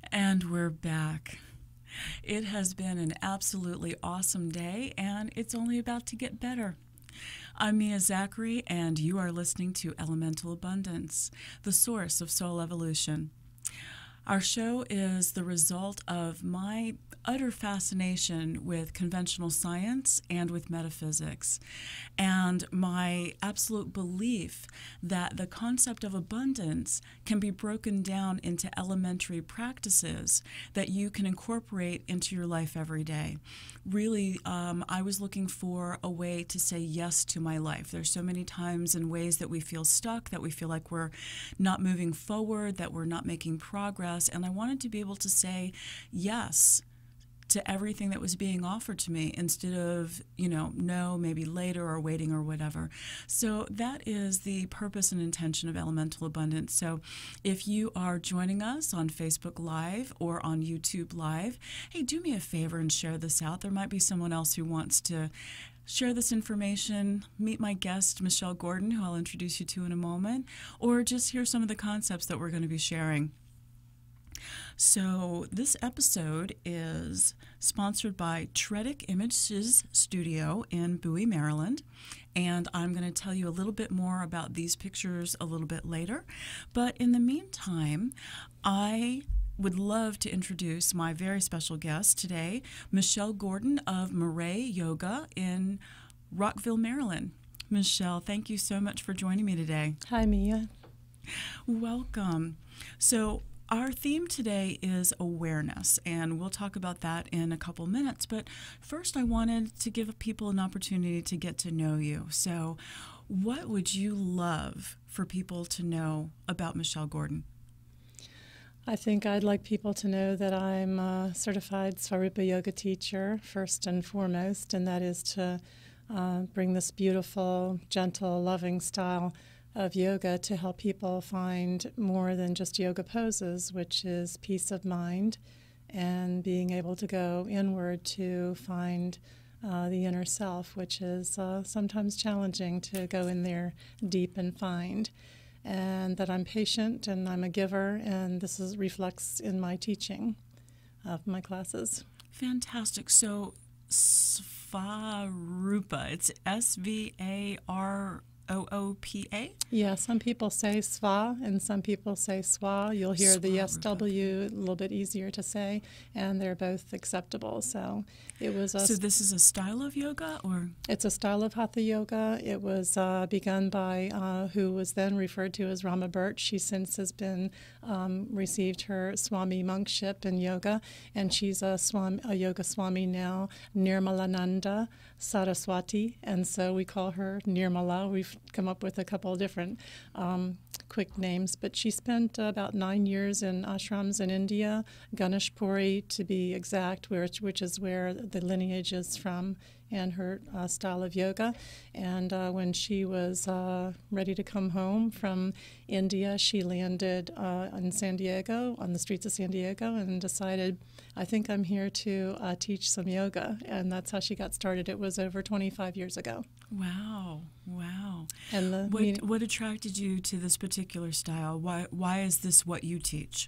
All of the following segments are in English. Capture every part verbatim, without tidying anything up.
And we're back. It has been an absolutely awesome day, and it's only about to get better. I'm Mia Zachary, and you are listening to Elemental Abundance, the source of soul evolution. Our show is the result of my utter fascination with conventional science and with metaphysics, and my absolute belief that the concept of abundance can be broken down into elementary practices that you can incorporate into your life every day. Really, um, I was looking for a way to say yes to my life. There's so many times and ways that we feel stuck, that we feel like we're not moving forward, that we're not making progress, and I wanted to be able to say yes to everything that was being offered to me instead of, you know, no, maybe later or waiting or whatever. So that is the purpose and intention of Elemental Abundance. So if you are joining us on Facebook Live or on YouTube Live, hey, do me a favor and share this out. There might be someone else who wants to share this information, meet my guest, Michelle Gordon, who I'll introduce you to in a moment, or just hear some of the concepts that we're going to be sharing. So this episode is sponsored by Tredic Images Studio in Bowie, Maryland, and I'm going to tell you a little bit more about these pictures a little bit later. But in the meantime, I would love to introduce my very special guest today, Michelle Gordon of Murray Yoga in Rockville, Maryland. Michelle, thank you so much for joining me today. Hi, Mia. Welcome. So our theme today is awareness, and we'll talk about that in a couple minutes. But first, I wanted to give people an opportunity to get to know you. So what would you love for people to know about Michelle Gordon? I think I'd like people to know that I'm a certified Svarupa yoga teacher, first and foremost, and that is to uh, bring this beautiful, gentle, loving style of yoga to help people find more than just yoga poses, which is peace of mind and being able to go inward to find uh, the inner self, which is uh, sometimes challenging to go in there deep and find. And that I'm patient and I'm a giver, and this is reflects in my teaching of my classes. Fantastic. So Svarupa, it's S V A R O O P A? Yeah, some people say sva and some people say swa. You'll hear the S W a little bit easier to say, and they're both acceptable. So it was a So this is a style of yoga, or? It's a style of hatha yoga. It was uh, begun by uh, who was then referred to as Rama Birch. She since has been um, received her Swami monkship in yoga, and she's a, swami, a yoga Swami now, Nirmalananda Saraswati, and so we call her Nirmala. We've come up with a couple of different um, quick names, but she spent uh, about nine years in ashrams in India, Ganeshpuri to be exact, which, which is where the lineage is from, and her uh, style of yoga. And uh, when she was uh, ready to come home from India, she landed uh, in San Diego, on the streets of San Diego, and decided, I think I'm here to uh, teach some yoga. And that's how she got started. It was over twenty-five years ago. Wow, wow. And the what, meaning, what attracted you to this particular style? Why, why is this what you teach?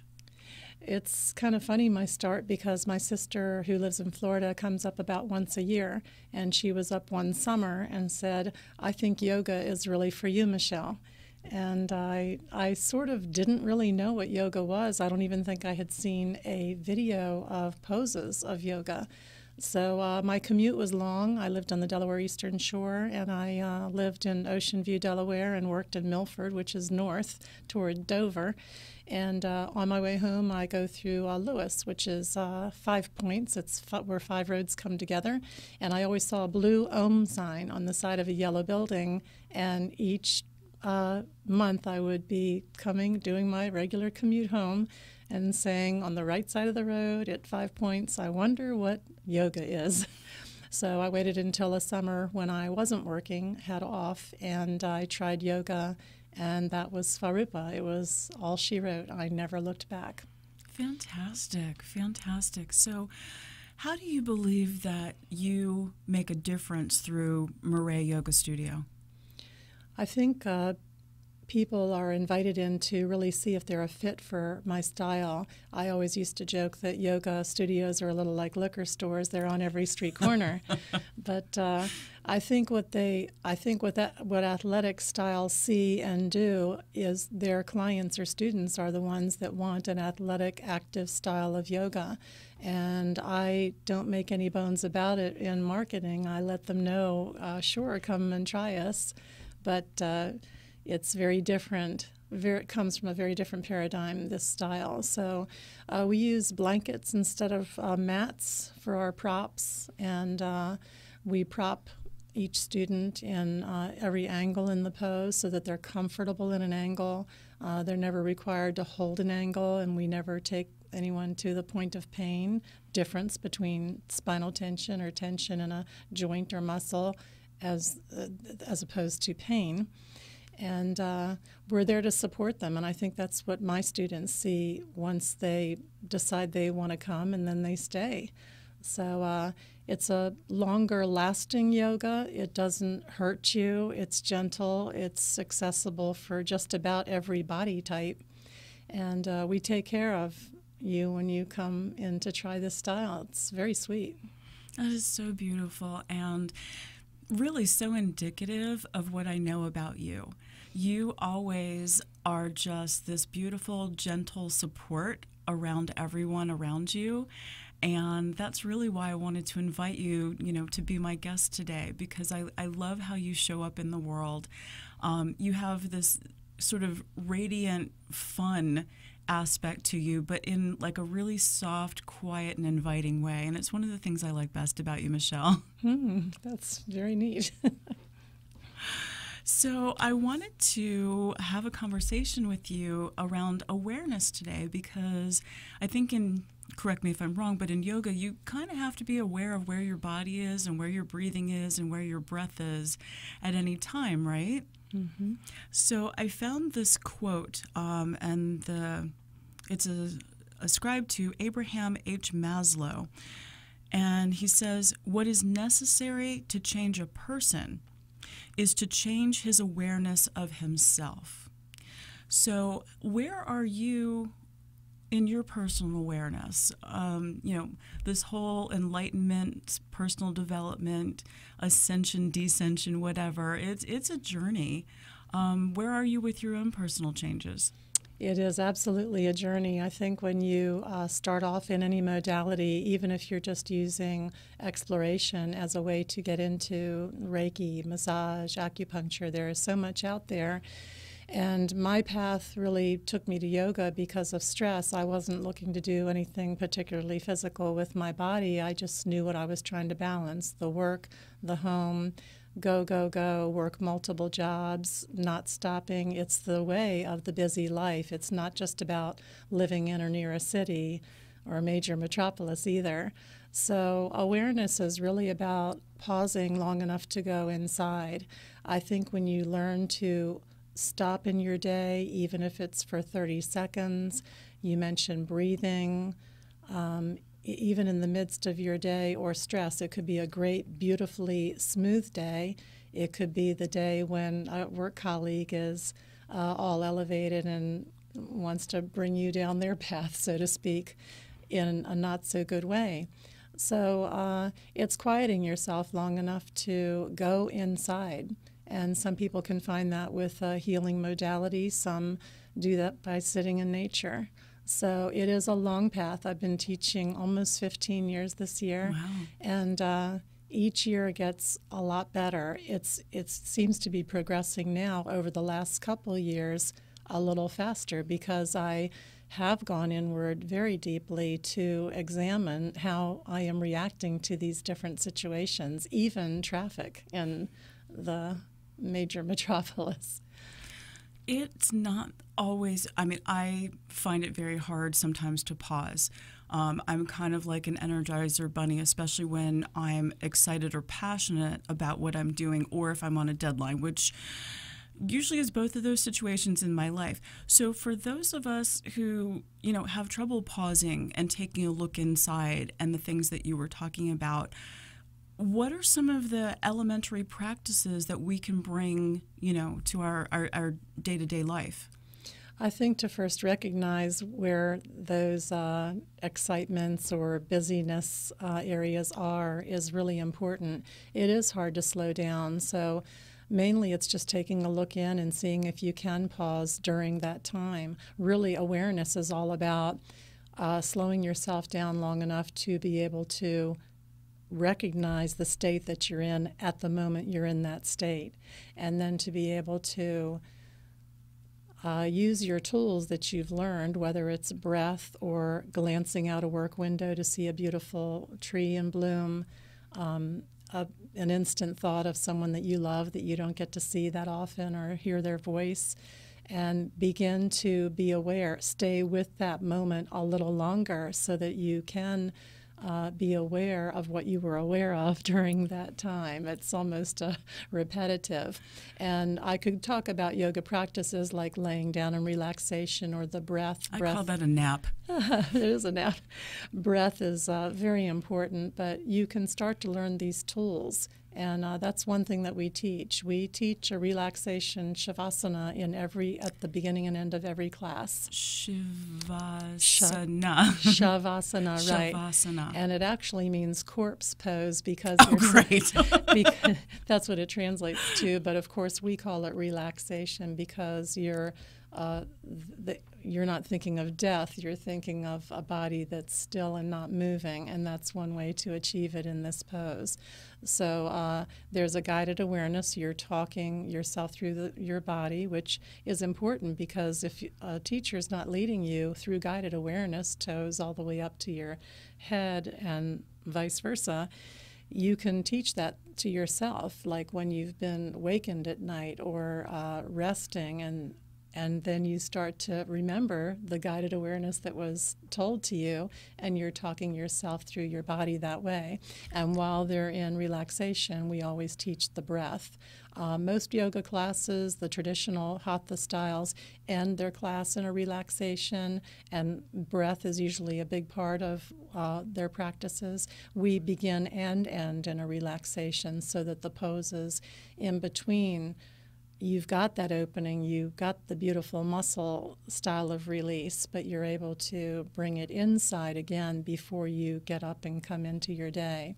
It's kind of funny, my start, because my sister, who lives in Florida, comes up about once a year, and she was up one summer and said, I think yoga is really for you, Michelle. And I, I sort of didn't really know what yoga was. I don't even think I had seen a video of poses of yoga. So uh, my commute was long. I lived on the Delaware Eastern Shore, and I uh, lived in Ocean View, Delaware, and worked in Milford, which is north toward Dover. And uh, on my way home, I go through uh, Lewis, which is uh, Five Points. It's f- where five roads come together. And I always saw a blue Om sign on the side of a yellow building. And each uh, month, I would be coming, doing my regular commute home, and saying on the right side of the road at Five Points, I wonder what yoga is. So I waited until the summer when I wasn't working, had off, and I tried yoga. And that was Svarupa. It was all she wrote. I never looked back. Fantastic, fantastic. So how do you believe that you make a difference through Murray Yoga Studio? I think uh, people are invited in to really see if they're a fit for my style. I always used to joke that yoga studios are a little like liquor stores. They're on every street corner. But uh, I think what they, I think what that, what athletic styles see and do is their clients or students are the ones that want an athletic, active style of yoga. And I don't make any bones about it in marketing. I let them know, uh, sure, come and try us. But uh, it's very different. Very, it comes from a very different paradigm, this style. So uh, we use blankets instead of uh, mats for our props, and uh, we prop each student in uh, every angle in the pose so that they're comfortable in an angle. Uh, they're never required to hold an angle, and we never take anyone to the point of pain. Difference between spinal tension or tension in a joint or muscle as, uh, as opposed to pain. And uh, we're there to support them, and I think that's what my students see once they decide they want to come, and then they stay. So uh, it's a longer lasting yoga. It doesn't hurt you. It's gentle. It's accessible for just about every body type. And uh, we take care of you when you come in to try this style. It's very sweet. That is so beautiful and really so indicative of what I know about you. You always are just this beautiful, gentle support around everyone around you. And that's really why I wanted to invite you, you know, to be my guest today, because I, I love how you show up in the world. Um, you have this sort of radiant, fun aspect to you, but in like a really soft, quiet, and inviting way. And it's one of the things I like best about you, Michelle. Hmm, that's very neat. So I wanted to have a conversation with you around awareness today, because I think in, correct me if I'm wrong, but in yoga you kind of have to be aware of where your body is and where your breathing is and where your breath is at any time, right? Mm-hmm. So I found this quote, um, and the it's a, ascribed to Abraham H. Maslow, and he says, "What is necessary to change a person is to change his awareness of himself." So where are you in your personal awareness? Um, you know, this whole enlightenment, personal development, ascension, descension, whatever, it's, it's a journey. Um, where are you with your own personal changes? It is absolutely a journey. I think when you uh, start off in any modality, even if you're just using exploration as a way to get into Reiki, massage, acupuncture, there is so much out there. And my path really took me to yoga because of stress. I wasn't looking to do anything particularly physical with my body. I just knew what I was trying to balance: the work, the home, go, go, go, work multiple jobs, not stopping. It's the way of the busy life. It's not just about living in or near a city or a major metropolis either. So awareness is really about pausing long enough to go inside. I think when you learn to stop in your day, even if it's for thirty seconds, you mentioned breathing, um, even in the midst of your day or stress. It could be a great, beautifully smooth day. It could be the day when a work colleague is uh, all elevated and wants to bring you down their path, so to speak, in a not so good way. So uh, it's quieting yourself long enough to go inside. And some people can find that with a healing modality. Some do that by sitting in nature. So it is a long path. I've been teaching almost fifteen years this year. Wow. And uh, each year gets a lot better. It's it seems to be progressing now over the last couple years a little faster, because I have gone inward very deeply to examine how I am reacting to these different situations, even traffic in the major metropolis. It's not always, I mean, I find it very hard sometimes to pause. Um, I'm kind of like an Energizer bunny, especially when I'm excited or passionate about what I'm doing, or if I'm on a deadline, which usually is both of those situations in my life. So for those of us who, you know, have trouble pausing and taking a look inside and the things that you were talking about, what are some of the elementary practices that we can bring, you know, to our, our, our day-to-day life? I think to first recognize where those uh, excitements or busyness uh, areas are is really important. It is hard to slow down, so mainly it's just taking a look in and seeing if you can pause during that time. Really, awareness is all about uh, slowing yourself down long enough to be able to recognize the state that you're in at the moment you're in that state, and then to be able to Uh, use your tools that you've learned, whether it's breath or glancing out a work window to see a beautiful tree in bloom, um, a, an instant thought of someone that you love that you don't get to see that often or hear their voice, and begin to be aware. Stay with that moment a little longer so that you can Uh, be aware of what you were aware of during that time. It's almost uh, repetitive. And I could talk about yoga practices like laying down and relaxation or the breath. I breath. call that a nap. It is a nap. Breath is uh, very important, but you can start to learn these tools. And uh, that's one thing that we teach. We teach a relaxation shavasana in every at the beginning and end of every class. Shavasana. Shavasana, right? Shavasana. And it actually means corpse pose because, oh, you're great. because that's what it translates to. But of course, we call it relaxation because you're uh, the, you're not thinking of death. You're thinking of a body that's still and not moving, and that's one way to achieve it in this pose. So uh, there's a guided awareness. You're talking yourself through the, your body, which is important because if a teacher's not leading you through guided awareness, toes all the way up to your head and vice versa, you can teach that to yourself, like when you've been wakened at night or uh, resting, and and then you start to remember the guided awareness that was told to you, and you're talking yourself through your body that way. And while they're in relaxation, we always teach the breath. Uh, most yoga classes, the traditional hatha styles, end their class in a relaxation, and breath is usually a big part of uh, their practices. We begin and end in a relaxation so that the poses in between, you've got that opening, you've got the beautiful muscle style of release, but you're able to bring it inside again before you get up and come into your day.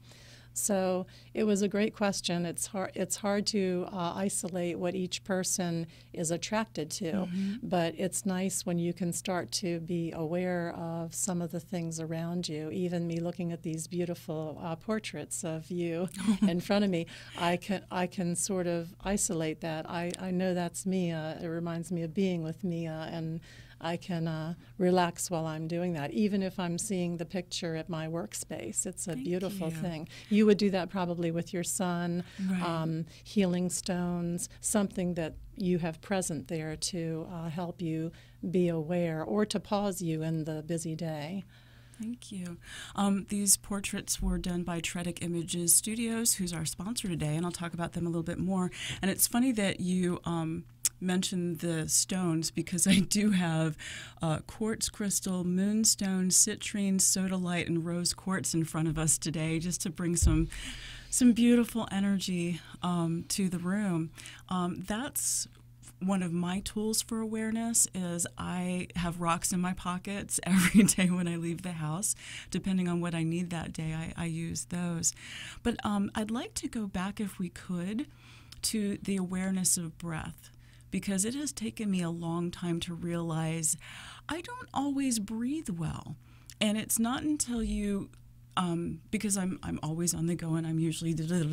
So it was a great question. It's hard, it's hard to uh, isolate what each person is attracted to, mm-hmm. but it's nice when you can start to be aware of some of the things around you. Even me looking at these beautiful uh, portraits of you in front of me, I can I can sort of isolate that. I, I know that's Mia. It reminds me of being with Mia, and I can uh, relax while I'm doing that, even if I'm seeing the picture at my workspace. It's a Thank beautiful you. thing. You would do that probably with your son, Right. um, healing stones, something that you have present there to uh, help you be aware or to pause you in the busy day. Thank you. Um, these portraits were done by Tredic Images Studios, who's our sponsor today, and I'll talk about them a little bit more. And it's funny that you um, mentioned the stones, because I do have uh, quartz crystal, moonstone, citrine, sodalite, and rose quartz in front of us today, just to bring some some beautiful energy um, to the room. Um, that's one of my tools for awareness. Is I have rocks in my pockets every day when I leave the house. Depending on what I need that day, I, I use those. But um, I'd like to go back, if we could, to the awareness of breath, because it has taken me a long time to realize I don't always breathe well. And it's not until you, um, because I'm I'm always on the go, and I'm usually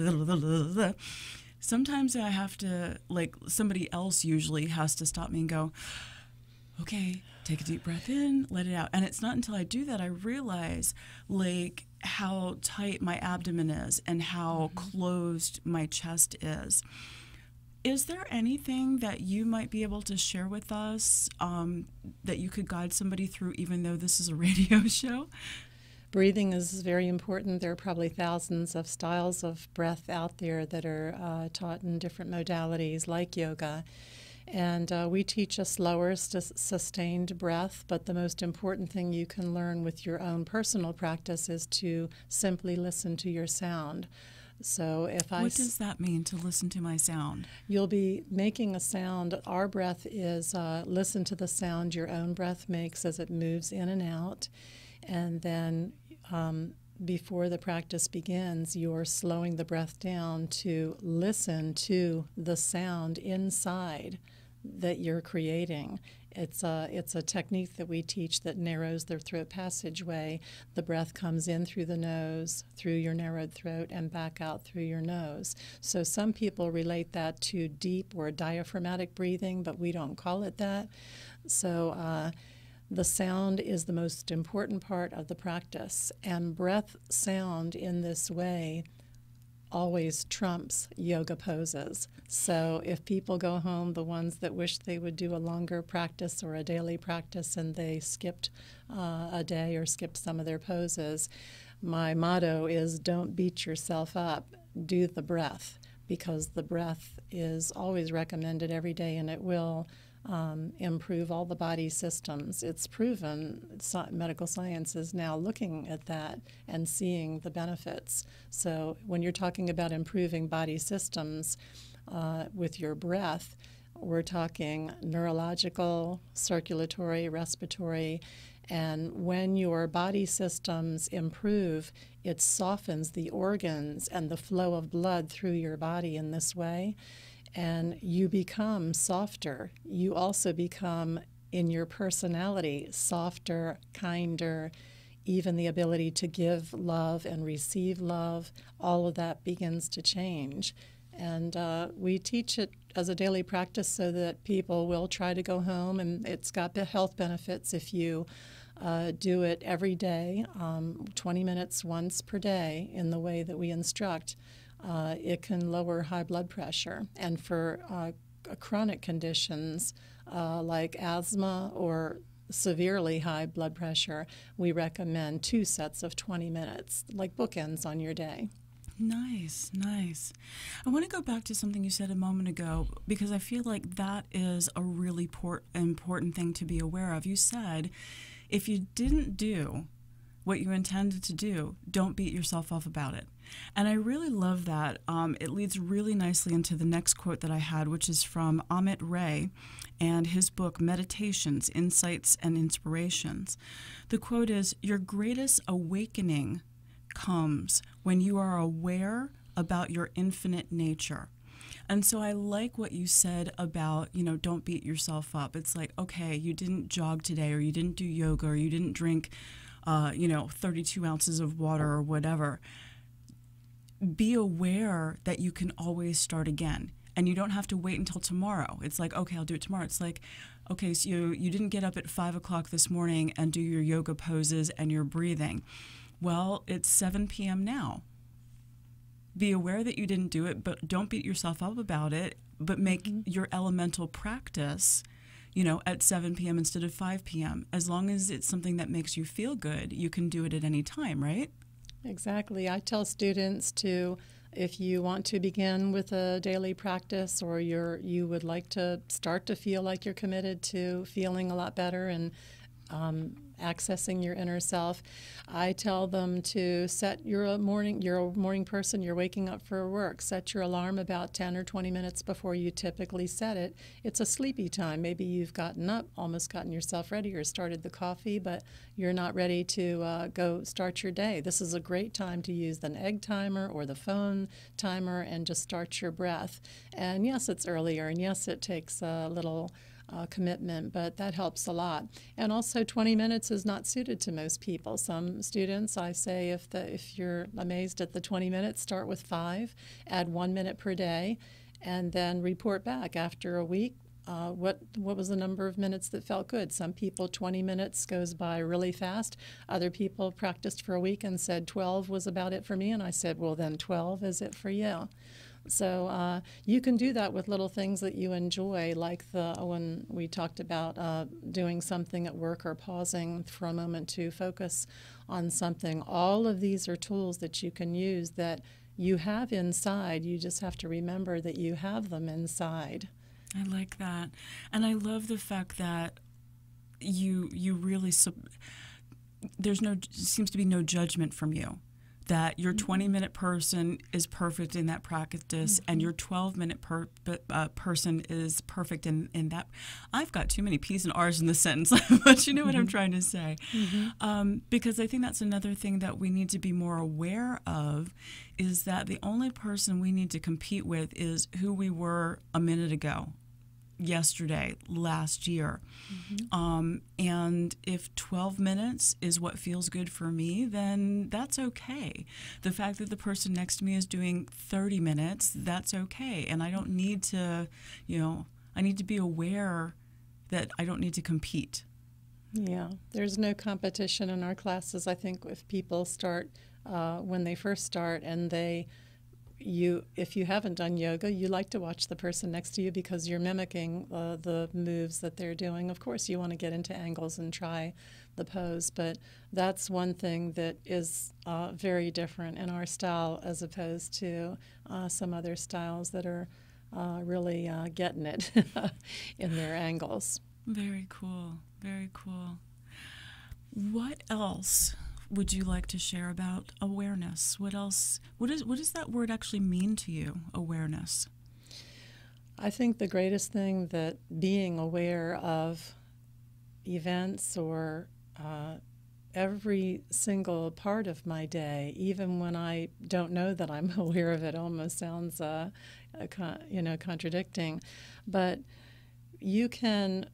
sometimes I have to, like, somebody else usually has to stop me and go, okay, take a deep breath in, let it out. And it's not until I do that I realize, like, how tight my abdomen is and how mm-hmm. closed my chest is. Is there anything that you might be able to share with us um, that you could guide somebody through, even though this is a radio show? Breathing is very important. There are probably thousands of styles of breath out there that are uh, taught in different modalities like yoga. And uh, we teach a slower, st- sustained breath, but the most important thing you can learn with your own personal practice is to simply listen to your sound. So if I What does that mean, to listen to my sound? You'll be making a sound. Our breath is uh, listen to the sound your own breath makes as it moves in and out. And then um, before the practice begins, you're slowing the breath down to listen to the sound inside that you're creating. It's a, it's a technique that we teach that narrows the throat passageway. The breath comes in through the nose, through your narrowed throat, and back out through your nose. So some people relate that to deep or diaphragmatic breathing, but we don't call it that. So uh, the sound is the most important part of the practice, and breath sound in this way always trumps yoga poses. So if people go home, the ones that wish they would do a longer practice or a daily practice and they skipped uh, a day or skipped some of their poses, my motto is don't beat yourself up, do the breath, because the breath is always recommended every day, and it will Um, improve all the body systems. It's proven. So, medical science is now looking at that and seeing the benefits. So when you're talking about improving body systems uh, with your breath, we're talking neurological, circulatory, respiratory, and when your body systems improve, it softens the organs and the flow of blood through your body in this way. And you become softer. You also become, in your personality, softer, kinder, even the ability to give love and receive love. All of that begins to change. And uh, we teach it as a daily practice so that people will try to go home, and it's got the health benefits if you uh, do it every day, um, twenty minutes once per day in the way that we instruct. Uh, it can lower high blood pressure. And for uh, chronic conditions uh, like asthma or severely high blood pressure, we recommend two sets of twenty minutes, like bookends on your day. Nice, nice. I want to go back to something you said a moment ago, because I feel like that is a really por- important thing to be aware of. You said if you didn't do what you intended to do, don't beat yourself up about it. And I really love that. Um, it leads really nicely into the next quote that I had, which is from Amit Ray and his book, Meditations, Insights and Inspirations. The quote is, "Your greatest awakening comes when you are aware about your infinite nature." And so I like what you said about, you know, don't beat yourself up. It's like, okay, you didn't jog today, or you didn't do yoga, or you didn't drink Uh, you know, thirty-two ounces of water or whatever. Be aware that you can always start again. And you don't have to wait until tomorrow. It's like, okay, I'll do it tomorrow. It's like, okay, so you, you didn't get up at five o'clock this morning and do your yoga poses and your breathing. Well, it's seven p.m. now. Be aware that you didn't do it, but don't beat yourself up about it, but make mm-hmm. your elemental practice, you know, at seven p.m. instead of five p.m. As long as it's something that makes you feel good, you can do it at any time, right? Exactly. I tell students to, if you want to begin with a daily practice, or you're you would like to start to feel like you're committed to feeling a lot better and um, accessing your inner self, I tell them to set your morning, you're a morning person, you're waking up for work, set your alarm about ten or twenty minutes before you typically set it. It's a sleepy time. Maybe you've gotten up, almost gotten yourself ready, or started the coffee, but you're not ready to uh, go start your day. This is a great time to use an egg timer or the phone timer and just start your breath. And yes, it's earlier, and yes, it takes a little Uh, commitment, but that helps a lot. And also, twenty minutes is not suited to most people. Some students, I say, if the if you're amazed at the twenty minutes, start with five, add one minute per day, and then report back after a week. Uh, what what was the number of minutes that felt good? Some people, twenty minutes goes by really fast. Other people practiced for a week and said twelve was about it for me, and I said, well, then twelve is it for you. So uh, you can do that with little things that you enjoy, like the when we talked about uh, doing something at work or pausing for a moment to focus on something. All of these are tools that you can use that you have inside. You just have to remember that you have them inside. I like that. And I love the fact that you you really, sub- there's no, seems to be no judgment from you. that your twenty-minute person is perfect in that practice, mm-hmm. and your twelve-minute per, uh, person is perfect in, in that. I've got too many P's and R's in the sentence, but you know mm-hmm. what I'm trying to say. Mm-hmm. Um, because I think that's another thing that we need to be more aware of, is that the only person we need to compete with is who we were a minute ago, yesterday, last year. Mm-hmm. Um, and if twelve minutes is what feels good for me, then that's okay. The fact that the person next to me is doing thirty minutes, that's okay. And I don't need to, you know, I need to be aware that I don't need to compete. Yeah, there's no competition in our classes. I think if people start, uh, when they first start and they You, if you haven't done yoga, you like to watch the person next to you because you're mimicking uh, the moves that they're doing. Of course, you want to get into angles and try the pose, but that's one thing that is uh, very different in our style as opposed to uh, some other styles that are uh, really uh, getting it in their angles. Very cool. Very cool. What else would you like to share about awareness? What else? What is what does that word actually mean to you, awareness? I think the greatest thing that being aware of events or uh, every single part of my day, even when I don't know that I'm aware of it, almost sounds uh, a con- you know contradicting, but you can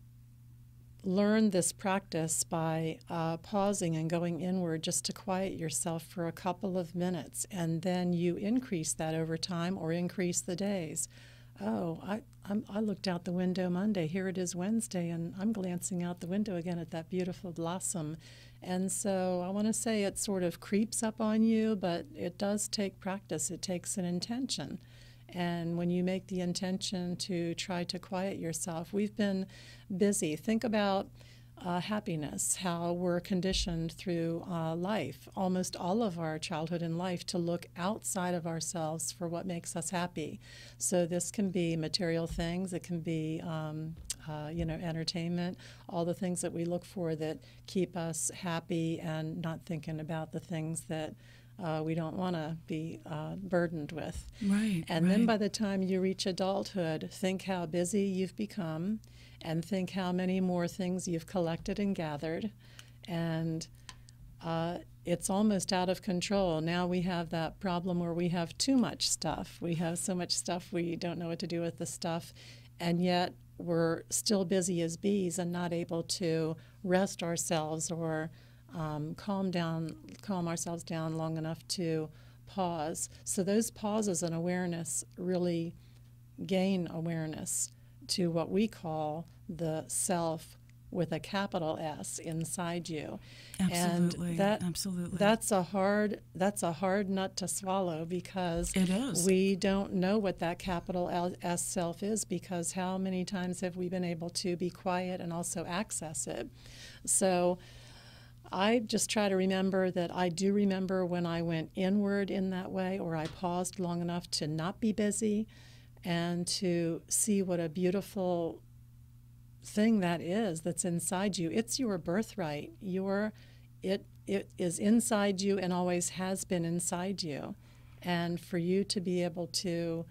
learn this practice by uh, pausing and going inward just to quiet yourself for a couple of minutes, and then you increase that over time or increase the days. Oh, I, I'm, I looked out the window Monday. Here it is Wednesday, and I'm glancing out the window again at that beautiful blossom. And so I want to say it sort of creeps up on you, but it does take practice. It takes an intention. And when you make the intention to try to quiet yourself, we've been busy. Think about uh, happiness, how we're conditioned through uh, life, almost all of our childhood and life, to look outside of ourselves for what makes us happy. So this can be material things, it can be um, uh, you know, entertainment, all the things that we look for that keep us happy and not thinking about the things that Uh, we don't want to be uh, burdened with. Right. And right. then by the time you reach adulthood, think how busy you've become and think how many more things you've collected and gathered. And uh, it's almost out of control. Now we have that problem where we have too much stuff. We have so much stuff we don't know what to do with the stuff. And yet we're still busy as bees and not able to rest ourselves or Um, calm down, calm ourselves down long enough to pause. So those pauses and awareness really gain awareness to what we call the self with a capital S inside you. Absolutely. And that, Absolutely. That's a hard that's a hard nut to swallow because it is. We don't know what that capital S self is, because how many times have we been able to be quiet and also access it? So I just try to remember that I do remember when I went inward in that way, or I paused long enough to not be busy and to see what a beautiful thing that is that's inside you. It's your birthright. Your, it, it is inside you and always has been inside you. And for you to be able to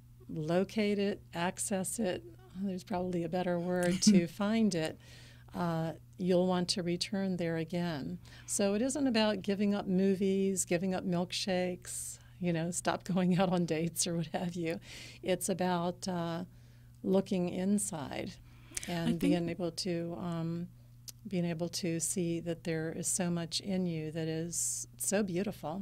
locate it, access it, there's probably a better word, to find it, uh, you'll want to return there again. So it isn't about giving up movies, giving up milkshakes, you know, stop going out on dates or what have you. It's about uh, looking inside and being able to um, being able to see that there is so much in you that is so beautiful.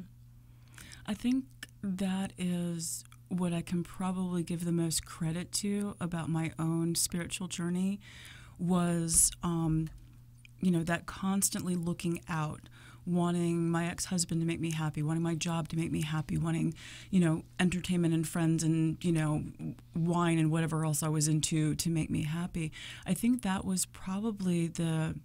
I think that is what I can probably give the most credit to about my own spiritual journey was, um, you know, that constantly looking out, wanting my ex-husband to make me happy, wanting my job to make me happy, wanting, you know, entertainment and friends and, you know, wine and whatever else I was into to make me happy. I think that was probably the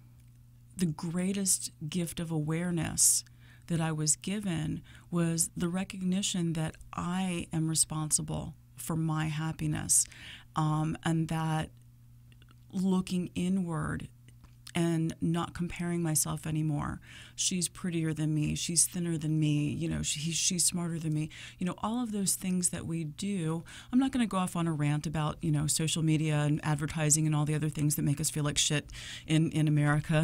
the greatest gift of awareness that I was given, was the recognition that I am responsible for my happiness, um, and that looking inward and not comparing myself anymore. She's prettier than me. She's thinner than me. You know, she, she's smarter than me. You know, all of those things that we do. I'm not going to go off on a rant about, you know, social media and advertising and all the other things that make us feel like shit in, in America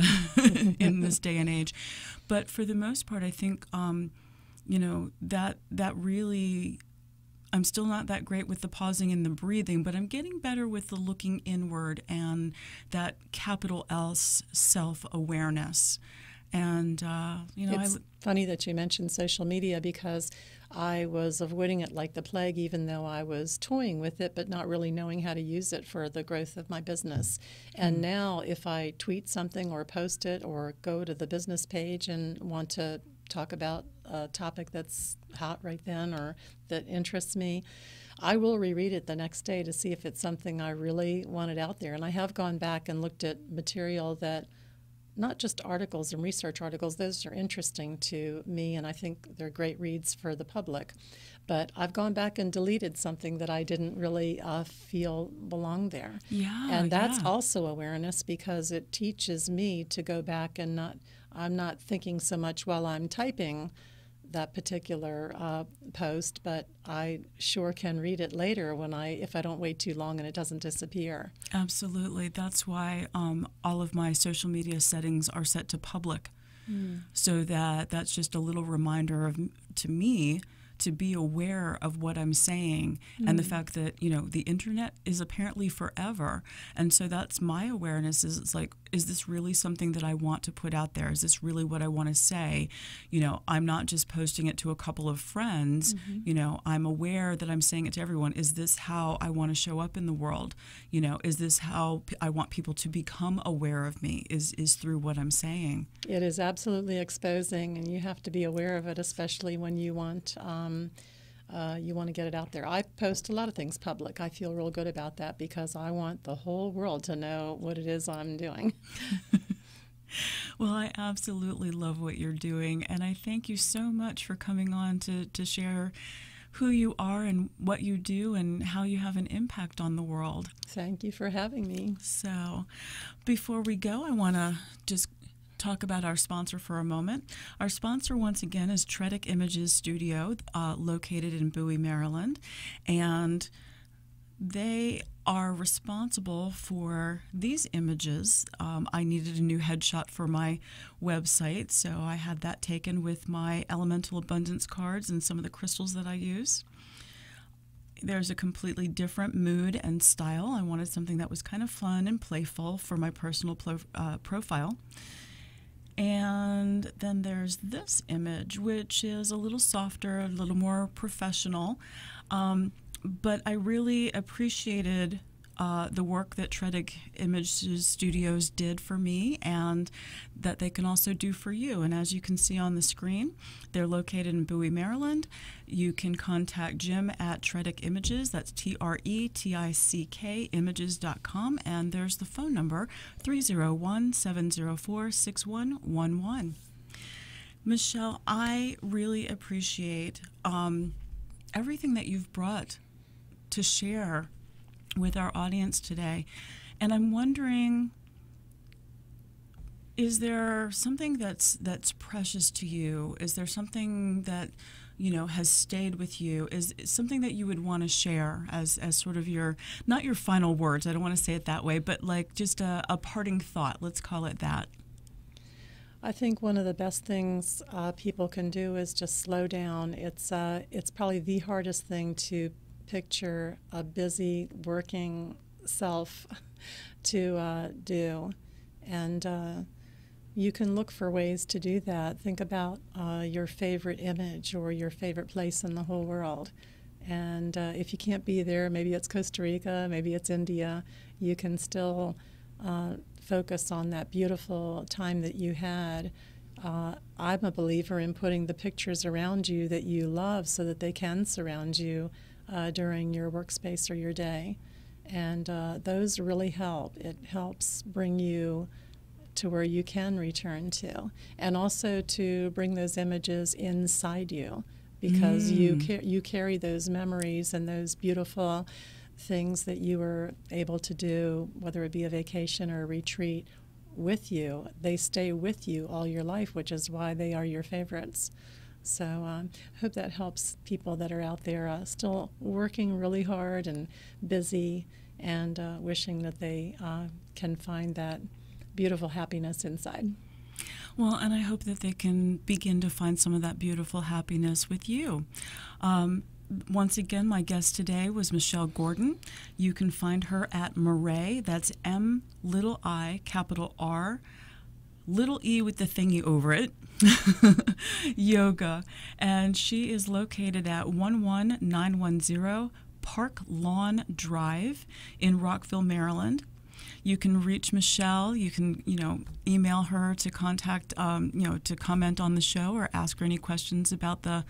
in this day and age. But for the most part, I think, um, you know, that that really... I'm still not that great with the pausing and the breathing, but I'm getting better with the looking inward and that capital L self-awareness. And, uh, you know, it's I, funny that you mentioned social media because I was avoiding it like the plague, even though I was toying with it, but not really knowing how to use it for the growth of my business. And mm-hmm. now if I tweet something or post it or go to the business page and want to talk about a topic that's hot right then or that interests me, I will reread it the next day to see if it's something I really wanted out there. And I have gone back and looked at material that, not just articles and research articles, those are interesting to me and I think they're great reads for the public. But I've gone back and deleted something that I didn't really uh, feel belonged there. Yeah, and that's yeah. also awareness because it teaches me to go back and not, I'm not thinking so much while I'm typing that particular uh, post, but I sure can read it later when I, if I don't wait too long and it doesn't disappear. Absolutely. That's why um, all of my social media settings are set to public, mm. so that that's just a little reminder of to me to be aware of what I'm saying mm. and the fact that, you know, the internet is apparently forever. And so that's my awareness is it's like, is this really something that I want to put out there? Is this really what I want to say? You know, I'm not just posting it to a couple of friends. Mm-hmm. You know, I'm aware that I'm saying it to everyone. Is this how I want to show up in the world? You know, is this how I want people to become aware of me? Is is through what I'm saying? It is absolutely exposing, and you have to be aware of it, especially when you want um, uh, you want to get it out there. I post a lot of things public. I feel real good about that because I want the whole world to know what it is I'm doing. Well, I absolutely love what you're doing, and I thank you so much for coming on to, to share who you are and what you do and how you have an impact on the world. Thank you for having me. So, before we go, I want to just talk about our sponsor for a moment. Our sponsor, once again, is Tredic Images Studio, uh, located in Bowie, Maryland, and they are responsible for these images. Um, I needed a new headshot for my website, so I had that taken with my Elemental Abundance cards and some of the crystals that I use. There's a completely different mood and style. I wanted something that was kind of fun and playful for my personal pro uh, profile. And then there's this image, which is a little softer, a little more professional. Um, but I really appreciated uh, the work that Tredic Images Studios did for me and that they can also do for you. And as you can see on the screen, they're located in Bowie, Maryland. You can contact Jim at Tredic Images. That's T R E T I C K images dot com. And there's the phone number, three oh one, seven oh four, six one one one. Michelle, I really appreciate um, everything that you've brought to share with our audience today. And I'm wondering, is there something that's that's precious to you? Is there something that, you know, has stayed with you? Is it something that you would want to share as, as sort of your, not your final words, I don't want to say it that way, but like just a, a parting thought, let's call it that. I think one of the best things uh, people can do is just slow down. It's, uh, it's probably the hardest thing to picture a busy working self to uh, do. And uh, you can look for ways to do that. Think about uh, your favorite image or your favorite place in the whole world. And uh, if you can't be there, maybe it's Costa Rica, maybe it's India, you can still uh, focus on that beautiful time that you had. Uh, I'm a believer in putting the pictures around you that you love so that they can surround you uh, during your workspace or your day. And uh, those really help. It helps bring you to where you can return to. And also to bring those images inside you because mm. you, ca you carry those memories and those beautiful things that you were able to do, whether it be a vacation or a retreat with you. They stay with you all your life, which is why they are your favorites. So um, I hope that helps people that are out there uh, still working really hard and busy and uh, wishing that they uh, can find that beautiful happiness inside. Well, and I hope that they can begin to find some of that beautiful happiness with you. Um, once again, my guest today was Michelle Gordon. You can find her at Murray, that's M little I, capital R, little E with the thingy over it, yoga. And she is located at one one nine one zero Park Lawn Drive in Rockville, Maryland. You can reach Michelle. You can, you know, email her to contact, um, you know, to comment on the show or ask her any questions about the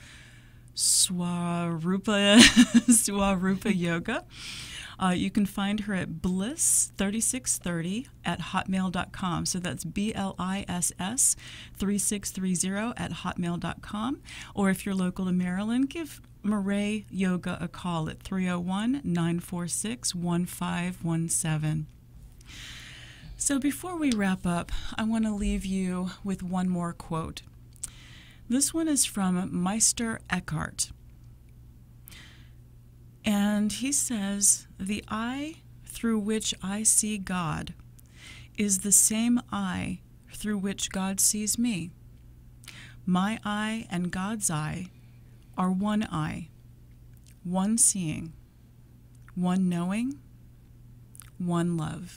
Swarupa Swarupa Yoga. Uh, you can find her at bliss thirty-six thirty at hotmail dot com. So that's B L I S S thirty-six thirty at hotmail dot com. Or if you're local to Maryland, give Murray Yoga a call at three oh one, nine four six, one five one seven. So before we wrap up, I want to leave you with one more quote. This one is from Meister Eckhart. And he says, "The eye through which I see God is the same eye through which God sees me. My eye and God's eye are one eye, one seeing, one knowing, one love."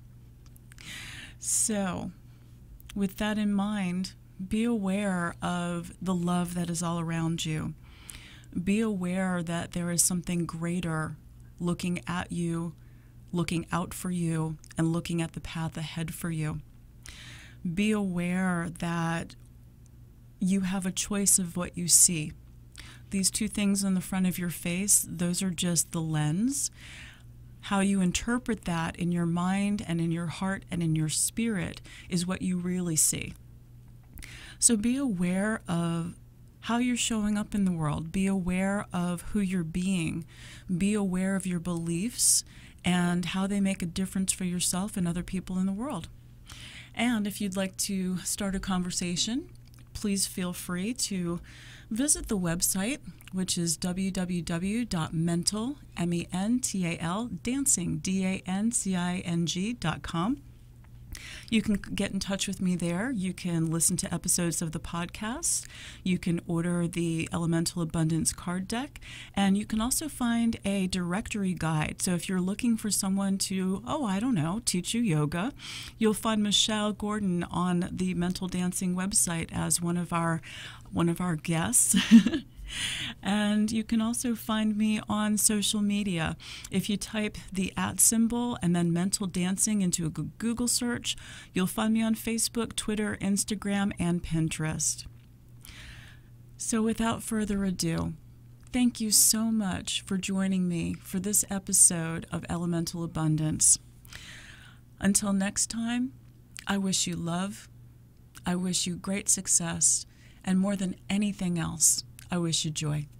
So, with that in mind, be aware of the love that is all around you. Be aware that there is something greater looking at you, looking out for you, and looking at the path ahead for you. Be aware that you have a choice of what you see. These two things on the front of your face, those are just the lens. How you interpret that in your mind and in your heart and in your spirit is what you really see. So be aware of how you're showing up in the world. Be aware of who you're being. Be aware of your beliefs and how they make a difference for yourself and other people in the world. And if you'd like to start a conversation, please feel free to visit the website, which is w w w dot mental, M E N T A L, dancing, D A N C I N G dot com. You can get in touch with me there. You can listen to episodes of the podcast. You can order the Elemental Abundance card deck. And you can also find a directory guide. So if you're looking for someone to, oh, I don't know, teach you yoga, you'll find Michelle Gordon on the Mental Dancing website as one of our, one of our guests. And you can also find me on social media. If you type the at symbol and then Mental Dancing into a Google search, you'll find me on Facebook, Twitter, Instagram, and Pinterest. So without further ado, thank you so much for joining me for this episode of Elemental Abundance. Until next time, I wish you love, I wish you great success, and more than anything else, I wish you joy.